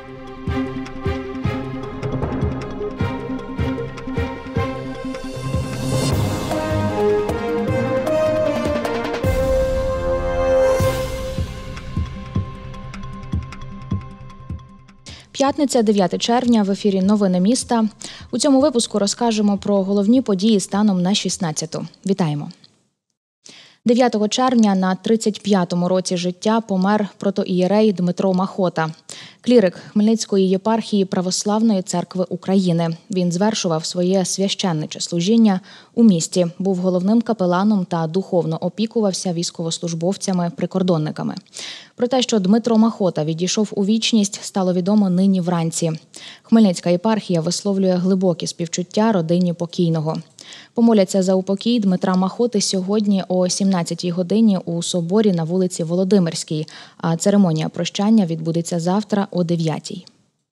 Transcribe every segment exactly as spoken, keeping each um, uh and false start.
П'ятниця, дев'яте червня, в ефірі «Новини міста». У цьому випуску розкажемо про головні події станом на шістнадцяту. Вітаємо! дев'ятого червня на тридцять п'ятому році життя помер протоієрей Дмитро Махота, клірик Хмельницької єпархії Православної церкви України. Він звершував своє священниче служіння у місті, був головним капеланом та духовно опікувався військовослужбовцями-прикордонниками. Про те, що Дмитро Махота відійшов у вічність, стало відомо нині вранці. Хмельницька єпархія висловлює глибокі співчуття родині покійного. Помоляться за упокій Дмитра Махоти сьогодні о сімнадцятій годині у соборі на вулиці Володимирській, а церемонія прощання відбудеться завтра о дев'ятій.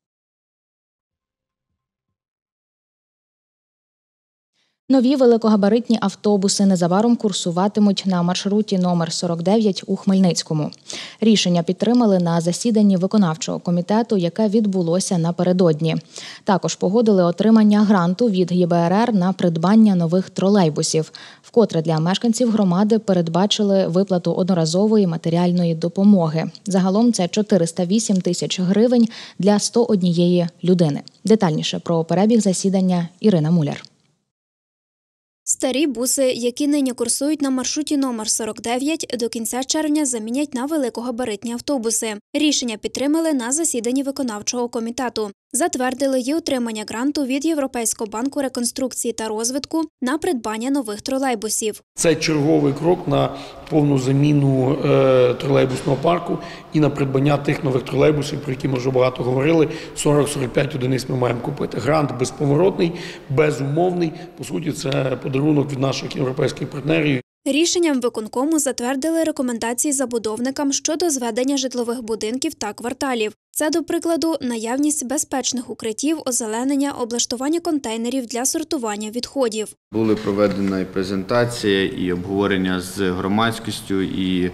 Нові великогабаритні автобуси незабаром курсуватимуть на маршруті номер сорок дев'ять у Хмельницькому. Рішення підтримали на засіданні виконавчого комітету, яке відбулося напередодні. Також погодили отримання гранту від Є Бе Ер Ер на придбання нових тролейбусів, вкотре для мешканців громади передбачили виплату одноразової матеріальної допомоги. Загалом це чотириста вісім тисяч гривень для сто однієї людини. Детальніше про перебіг засідання Ірина Муляр. Старі буси, які нині курсують на маршруті номер сорок дев'ять, до кінця червня замінять на великогабаритні автобуси. Рішення підтримали на засіданні виконавчого комітету. Затвердили й отримання гранту від Європейського банку реконструкції та розвитку на придбання нових тролейбусів. Це черговий крок на повну заміну е, тролейбусного парку і на придбання тих нових тролейбусів, про які ми вже багато говорили. сорок - сорок п'ять одиниць ми маємо купити. Грант безповоротний, безумовний. По суті, це подарунок від наших європейських партнерів. Рішенням виконкому затвердили рекомендації забудовникам щодо зведення житлових будинків та кварталів. Це, до прикладу, наявність безпечних укриттів, озеленення, облаштування контейнерів для сортування відходів. Були проведена і презентація, і обговорення з громадськістю, і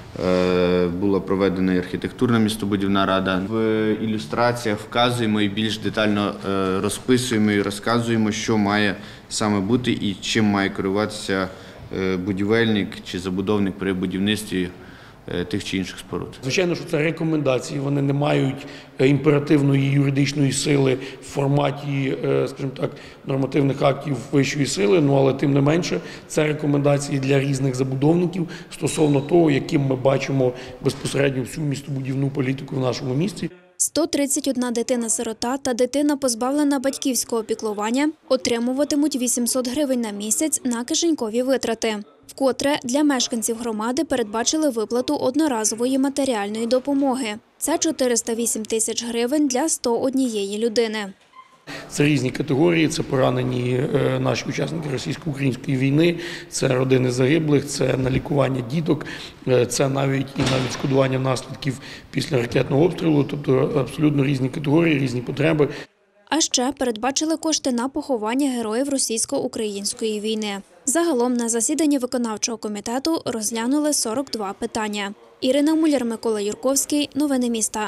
е, була проведена і архітектурна містобудівна рада. В ілюстраціях вказуємо і більш детально е, розписуємо і розказуємо, що має саме бути і чим має керуватися будівельник чи забудовник при будівництві тих чи інших споруд. Звичайно, що це рекомендації, вони не мають імперативної юридичної сили в форматі, скажімо так, нормативних актів вищої сили, ну але тим не менше це рекомендації для різних забудовників стосовно того, яким ми бачимо безпосередньо всю містобудівну політику в нашому місті. сто тридцять одна дитина-сирота та дитина, позбавлена батьківського піклування, отримуватимуть вісімсот гривень на місяць на кишенькові витрати. Вкотре для мешканців громади передбачили виплату одноразової матеріальної допомоги. Це чотириста вісім тисяч гривень для сто однієї людини. Це різні категорії, це поранені наші учасники російсько-української війни, це родини загиблих, це на лікування діток, це навіть і на відшкодування наслідків після ракетного обстрілу, тобто абсолютно різні категорії, різні потреби. А ще передбачили кошти на поховання героїв російсько-української війни. Загалом на засіданні виконавчого комітету розглянули сорок два питання. Ірина Муляр, Микола Юрковський. Новини міста.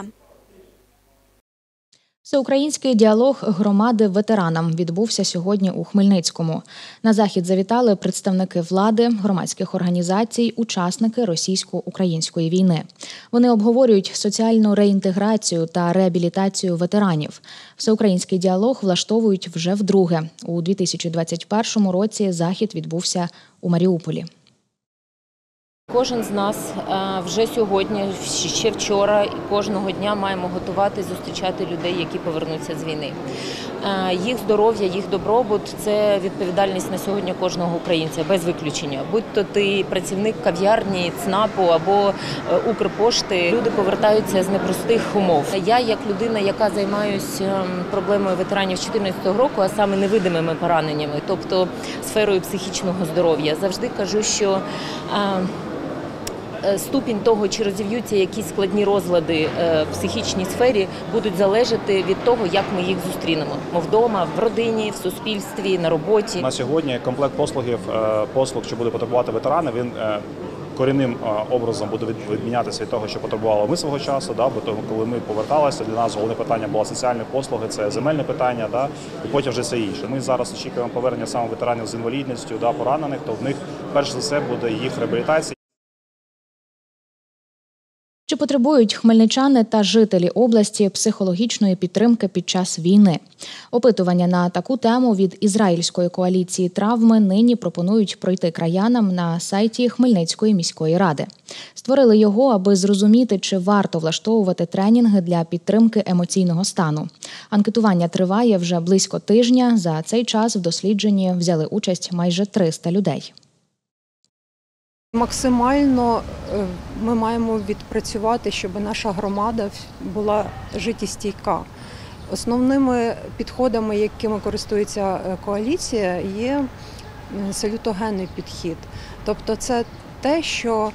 Всеукраїнський діалог громади ветеранам відбувся сьогодні у Хмельницькому. На захід завітали представники влади, громадських організацій, учасники російсько-української війни. Вони обговорюють соціальну реінтеграцію та реабілітацію ветеранів. Всеукраїнський діалог влаштовують вже вдруге. У дві тисячі двадцять першому році захід відбувся у Маріуполі. Кожен з нас вже сьогодні, ще вчора і кожного дня маємо готувати, зустрічати людей, які повернуться з війни. Їх здоров'я, їх добробут – це відповідальність на сьогодні кожного українця, без виключення. Будь-то ти працівник кав'ярні, ЦНАПу або Укрпошти, люди повертаються з непростих умов. Я, як людина, яка займаюся проблемою ветеранів з дві тисячі чотирнадцятого року, а саме невидимими пораненнями, тобто сферою психічного здоров'я, завжди кажу, що ступінь того, чи розів'ються якісь складні розлади в психічній сфері, будуть залежати від того, як ми їх зустрінемо. Ми вдома, в родині, в суспільстві, на роботі. На сьогодні комплект послугів, послуг, що буде потребувати ветерани, він корінним образом буде відмінятися від того, що потребувало ми свого часу, да, бо тому, коли ми поверталися, для нас головне питання було соціальні послуги, це земельне питання, да, і потім вже все інше. Ми зараз очікуємо повернення саме ветеранів з інвалідністю, да, поранених, то в них перш за все буде їх реабілітація. Чи потребують хмельничани та жителі області психологічної підтримки під час війни? Опитування на таку тему від ізраїльської коаліції «Травми» нині пропонують пройти краянам на сайті Хмельницької міської ради. Створили його, аби зрозуміти, чи варто влаштовувати тренінги для підтримки емоційного стану. Анкетування триває вже близько тижня. За цей час в дослідженні взяли участь майже триста людей. Максимально ми маємо відпрацювати, щоб наша громада була життєстійка. Основними підходами, якими користується коаліція, є салютогенний підхід. Тобто це те, що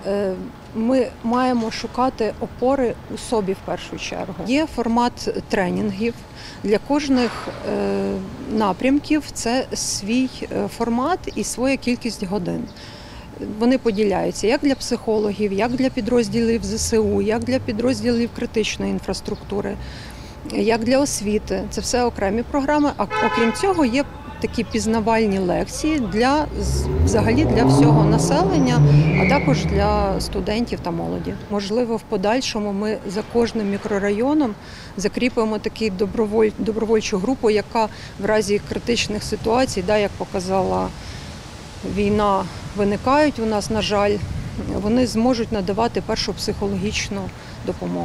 ми маємо шукати опори у собі в першу чергу. Є формат тренінгів. Для кожних напрямків це свій формат і своя кількість годин. Вони поділяються як для психологів, як для підрозділів зе се у, як для підрозділів критичної інфраструктури, як для освіти. Це все окремі програми, а окрім цього є такі пізнавальні лекції для, взагалі для всього населення, а також для студентів та молоді. Можливо, в подальшому ми за кожним мікрорайоном закріпимо таку доброволь, добровольчу групу, яка в разі критичних ситуацій, да, як показала війна, виникають у нас, на жаль, вони зможуть надавати першу психологічну допомогу.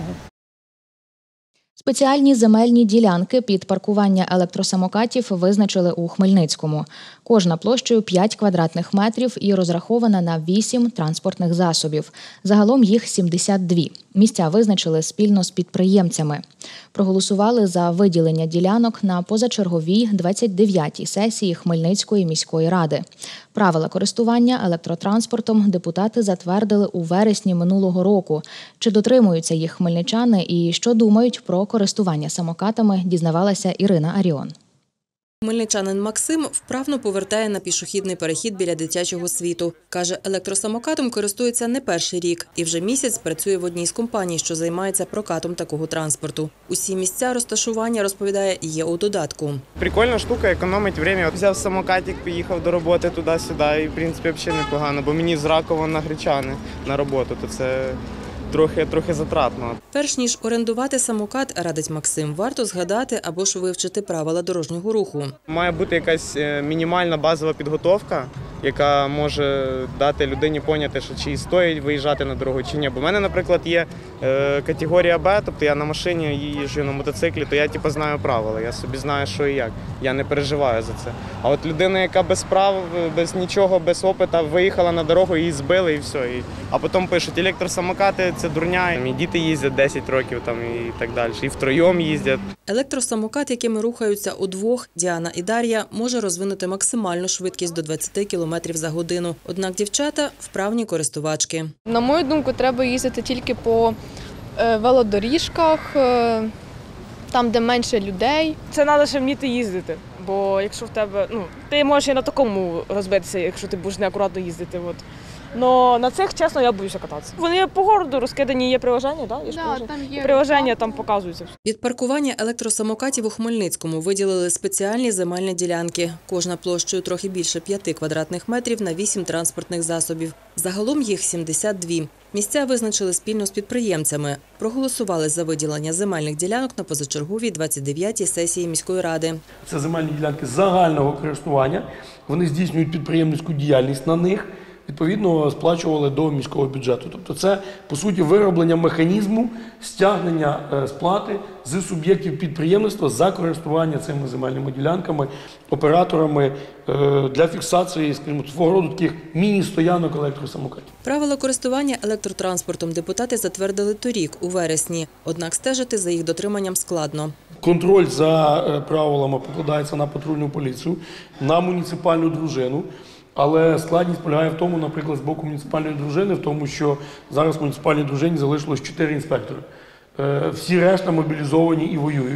Спеціальні земельні ділянки під паркування електросамокатів визначили у Хмельницькому. Кожна площею п'ять квадратних метрів і розрахована на вісім транспортних засобів. Загалом їх сімдесят два. Місця визначили спільно з підприємцями. Проголосували за виділення ділянок на позачерговій двадцять дев'ятій сесії Хмельницької міської ради. Правила користування електротранспортом депутати затвердили у вересні минулого року. Чи дотримуються їх хмельничани і що думають про користування самокатами, дізнавалася Ірина Аріон. Хмельничанин Максим вправно повертає на пішохідний перехід біля дитячого світу. Каже, електросамокатом користується не перший рік і вже місяць працює в одній з компаній, що займається прокатом такого транспорту. Усі місця розташування, розповідає, є у додатку. Прикольна штука, економить час. Взяв самокатик, поїхав до роботи туди-сюди і, в принципі, взагалі непогано, бо мені з Ракова на Гречани на роботу, то це трохи, трохи затратно. Перш ніж орендувати самокат, радить Максим, варто згадати або ж вивчити правила дорожнього руху. Має бути якась мінімальна базова підготовка, яка може дати людині поняти, що чи стоїть виїжджати на дорогу, чи ні. Бо в мене, наприклад, є категорія Б, тобто я на машині їжджу на мотоциклі, то я типу, знаю правила, я собі знаю, що і як. Я не переживаю за це. А от людина, яка без прав, без нічого, без опиту, виїхала на дорогу, її збили і все. І... А потім пишуть, електросамокати – це дурня, і діти їздять десять років там, і так далі, і втроєм їздять. Електросамокат, якими рухаються удвох, Діана і Дар'я, може розвинути максимальну швидкість до двадцять кілометрів за годину. Однак дівчата – вправні користувачки. На мою думку, треба їздити тільки по велодоріжках, там, де менше людей. Це треба ще вміти їздити, бо якщо в тебе, ну, ти можеш і на такому розбитися, якщо ти будеш неакуратно їздити. От. Но на цих, чесно, я боюся кататися. Вони по городу розкидані, є приложення, да? Є ж да, там є приложення, там показується. Від паркування електросамокатів у Хмельницькому виділили спеціальні земельні ділянки. Кожна площею трохи більше п'яти квадратних метрів на вісім транспортних засобів. Загалом їх сімдесят два. Місця визначили спільно з підприємцями. Проголосували за виділення земельних ділянок на позачерговій двадцять дев'ятій сесії міської ради. Це земельні ділянки загального користування. Вони здійснюють підприємницьку діяльність на них. Відповідно, сплачували до міського бюджету. Тобто це, по суті, вироблення механізму стягнення сплати з суб'єктів підприємництва за користування цими земельними ділянками, операторами для фіксації, скажімо, свого роду таких міні-стоянок електросамокатів. Правила користування електротранспортом депутати затвердили торік, у вересні. Однак стежити за їх дотриманням складно. Контроль за правилами покладається на патрульну поліцію, на муніципальну дружину. Але складність полягає в тому, наприклад, з боку муніципальної дружини, в тому, що зараз в муніципальній дружині залишилось чотири інспектори. Всі решта мобілізовані і воюють.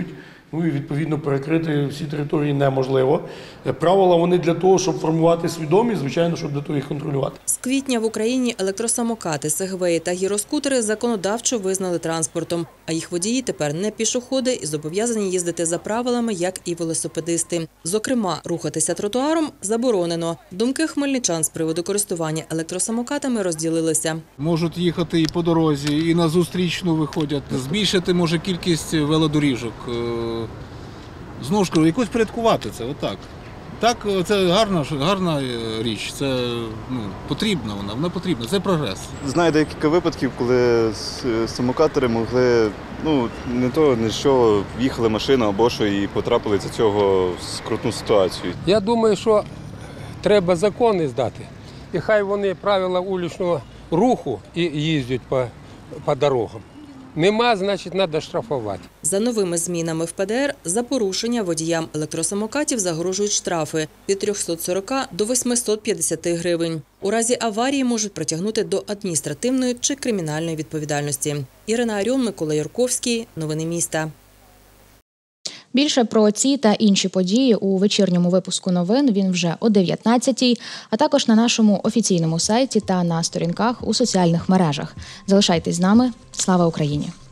Ну і відповідно перекрити всі території неможливо. Правила вони для того, щоб формувати свідомість, звичайно, щоб для того їх контролювати. З квітня в Україні електросамокати, сегвеї та гіроскутери законодавчо визнали транспортом, а їх водії тепер не пішоходи і зобов'язані їздити за правилами, як і велосипедисти. Зокрема, рухатися тротуаром заборонено. Думки хмельничан з приводу користування електросамокатами розділилися. Можуть їхати і по дорозі, і на зустрічну виходять. Збільшити може кількість велодоріжок. Знову ж кажу, якось порядкувати це, отак. Так, це гарна, гарна річ, це ну, потрібна вона, вона потрібна, це прогрес. Знаю декілька випадків, коли самокатери могли, ну, не то, не що, їхали машина або що і потрапили за цього в скрутну ситуацію. Я думаю, що треба закони здати, і хай вони правила вуличного руху і їздять по, по дорогам. Нема, значить, треба штрафувати. За новими змінами в ПДР за порушення водіям електросамокатів загрожують штрафи від трьохсот сорока до восьмисот п'ятдесяти гривень. У разі аварії можуть притягнути до адміністративної чи кримінальної відповідальності. Ірина Аріон, Микола Юрковський. Новини міста. Більше про ці та інші події у вечірньому випуску новин він вже о дев'ятнадцятій, а також на нашому офіційному сайті та на сторінках у соціальних мережах. Залишайтесь з нами. Слава Україні!